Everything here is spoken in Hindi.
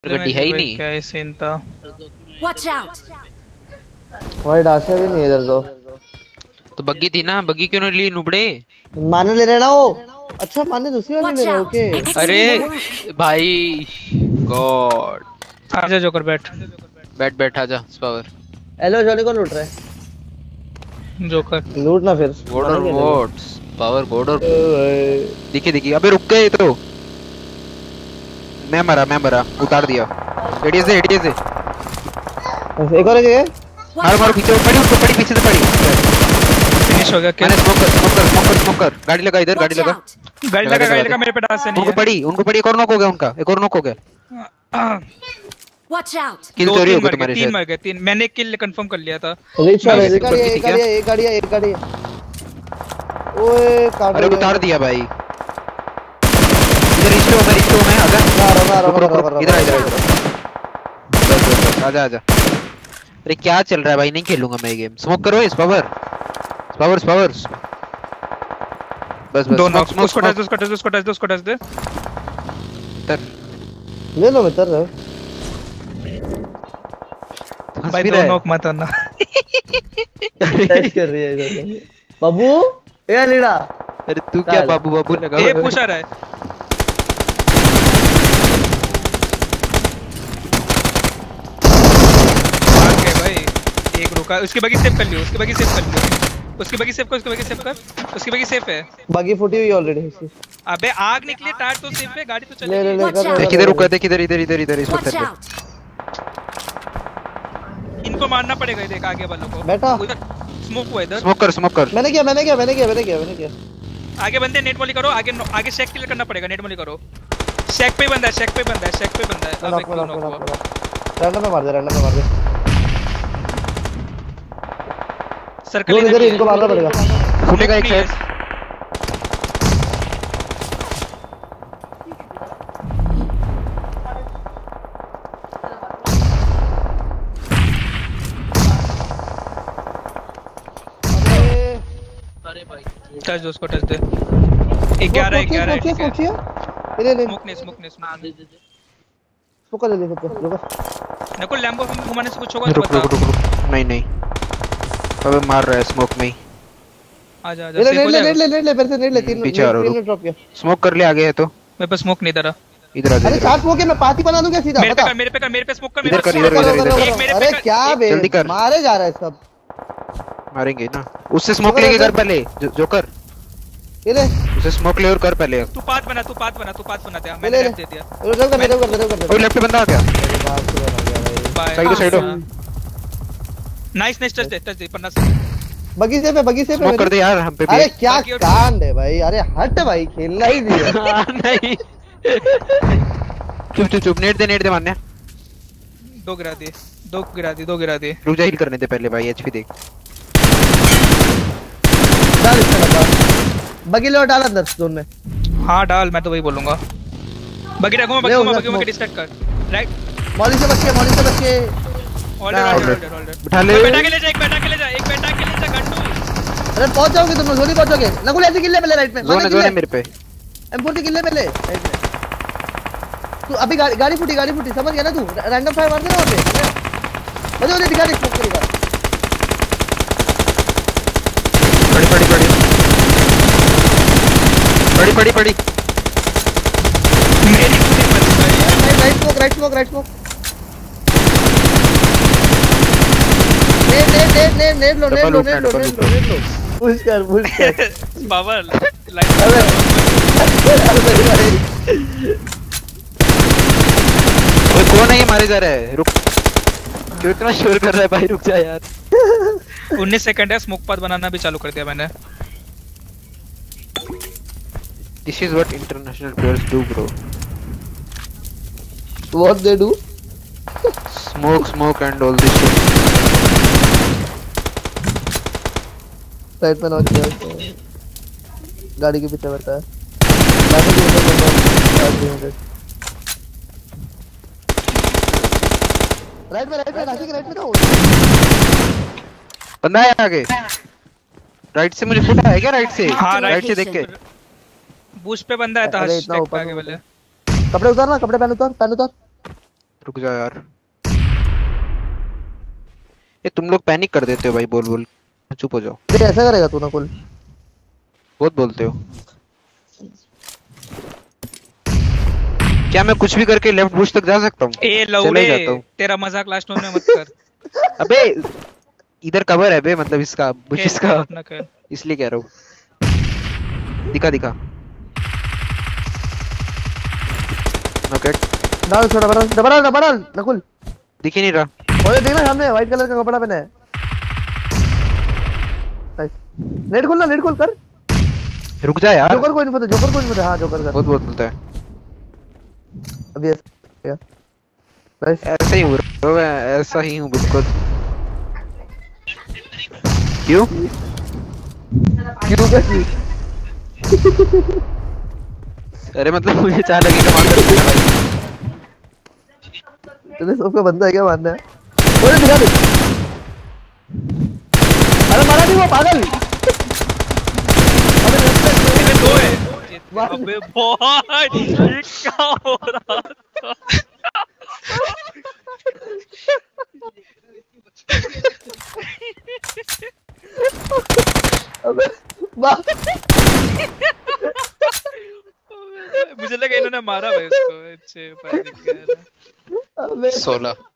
गड्डी है ही नहीं। क्या ही सीन था। Watch out! भाई डासे भी नहीं इधर तो बग्गी थी ना, बग्गी क्यों नहीं ली नुबड़े? माने ले रहे ना वो। अच्छा माने दूसरी वाली ले Watch रहे हो out! ओके। अरे भाई गॉड। आजा जोकर बैठ बैठ आजा स्पावर। हेलो जॉनी को लूट रहा है। जोकर लूट ना फिर बॉर्डर वोट्स पावर बॉर्डर दिखे अबे रुक गए तो मैं मरा उतार दिया। एडीएस दे एक और है मारो पीछे पड़ी, उसको पड़ी पीछे से पड़ी। फिनिश हो गया क्या? स्मोकर गाड़ी लगा इधर, गाड़ी लगा मेरे पे डांस से नहीं उनको पड़ी एक और नॉक हो गया उनका, एक और नॉक हो गया। Watch out! किल चोरी हो गई तुम्हारे तीन मर गए, तीन मैंने किल कंफर्म कर लिया था। रीच है एक गाड़ी ओए काट। अरे उतार दिया भाई। इधर रीच हो मैं आजा। इधर बस आजा। अरे क्या चल रहा है भाई, नहीं खेलूंगा मैं ये गेम। स्मोक करो इस पावर बस दो नॉक। उसको टच दे तर ले लो मैं तर भाई। दो नॉक मत आना। टच कर रही है इधर बाबू ए लीड़ा। अरे तू क्या बाबू लगा? ये पुश आ रहा है। ओके भाई एक रुका, उसकी बगी सेव कर लियो। उसकी बगी सेव है। बाकी फुटी हुई ऑलरेडी इसकी। अबे आग निकली, टायर तो सेफ है, गाड़ी तो ले चलेगी। किधर रुका? देख इधर इस Watch पत्थर out! इनको मारना पड़ेगा, देख आगे वालों को। बैठा स्मोक हुआ इधर। स्मोक कर। मैंने किया आगे बंदे नेट मॉली करो। आगे शेक किल करना पड़ेगा। नेट मॉली करो। शेक पे बंदा है। अबे क्यों नॉक हुआ? रैंडम में मार दे सर्कल इधर इनको मारना पड़ेगा। फूटेगा एक साइड। टच दो उसको, टच दे। 11 स्मोक ने स्मोक ले रुक नकुल लैम्बो घुमाने से कुछ होगा तो रुक बता। नहीं अबे मार रहा है स्मोक में ही। आजा ले फिर से नेट ले। तीन पीछे आ रहा मिनट ड्रॉप किया। स्मोक कर ले आगे है तो। मेरे पास स्मोक नहीं इधर। इधर आ अरे चार स्मोक है, मैं पाती बना दूं क्या सीधा? मेरे पे स्मोक कर। इधर अरे क्या बे जल्दी कर। मारे जा रहा है सब। मारेंगे ना। उससे स्मोक लेके कर पहले जोकर। ये ले उसे स्मोक ले और कर पहले। तू पाथ बना दे। मैंने दे दिया। रुक ओए लेफ्ट पे बंदा आ गया। बाय साइड हो। नाइस टच दे पन्ना से। बगी से पे स्मोक कर दे यार हम पे भी। अरे क्या कांड है भाई। अरे हट भाई, खेलना ही दिया। नहीं चुप नेट दे मारने। दो गिरा दी। रुक जा, हील करने दे पहले भाई। एचपी देख। डाल इसका डब्बा। बगी लो डाल अंदर जोन में। हां डाल, मैं तो वही बोलूंगा। बगी रखो, बगी डिस्ट्रैक्ट कर। राइट मॉली से बच के ऑर्डर बिठा ले। एक बैठा के ले जा गंडू। अरे पहुंच जाओगे तुम लोग, जल्दी पहुंचोगे। नकुल ऐसे किल ले पहले राइट में। जोन है मेरे पे। M40 किल ले पहले राइट में। तू अभी गाड़ी फूटी समझ गया ना तू? रैंडम फायर मार दे ना वहां पे। मुझे दिखा दे स्मोक करेगा। पड़ी मेरी पूरी मत भाई। Right smoke. नेट लो। पुश कर। पावर ओए कौन है ये मारे जा रहा है? रुक, क्यों इतना शोर कर रहा है भाई? रुक जा यार। 19 सेकंड है। स्मोक पाथ बनाना भी चालू कर दिया मैंने। This is what international players do bro. What they do? Smoke and all this shit. Side में नॉक किया। गाड़ी के पीछे बैठा है। राइट में राइट में तो बंदा है आगे। राइट से मुझे फुटा है क्या? राइट से? हाँ, राइट से देख के बूस्ट पे बंदा है। अरे इतना आगे ऊपर वाले कपड़े उतार ना, कपड़े पहन उतार। रुक जा यार। ये तुम लोग पैनिक कर देते हो भाई, बोल बोल। चुप हो जाओ। देख ऐसा करेगा तू नकुल। बहुत बोलते हो। क्या मैं कुछ भी करके लेफ्ट बुश तक जा सकता हूँ? ए चले लौड़े, जाता हूँ। तेरा मजाक लास्ट में मत कर। अबे इधर कवर है बे, मतलब इसका बुशिस का, अपना कर। इसलिए कह रहा हूँ। दिखा दिखा। ओके डाल छोटा डबल डाल नकुल। दिख ही नहीं रहा। ओए देख ना सामने व्हाइट कलर का कपड़ा पहना है। नाइस। नेट खोल कर। रुक जा यार। जोकर को इन्फो दे। हां जोकर कर। बहुत बहुत बोलता है। अभी ऐसा नाइस। ऐसा ही हूँ bro, मैं ऐसा ही हूँ बिल्कुल। क्यों? कैसी? अरे मतलब मुझे चाह लगी टमाटर दिखा भाई। तेरे सबका बंदा है क्या मानना है? ओए दिखा दे। अरे मारा नहीं वो पागल। इधर दो है। अबे बहुत ये क्या हो रहा था? अबे वाह। मुझे लगा इन्होंने मारा भाई उसको। अच्छे भाई दिख गया ना। अबे 16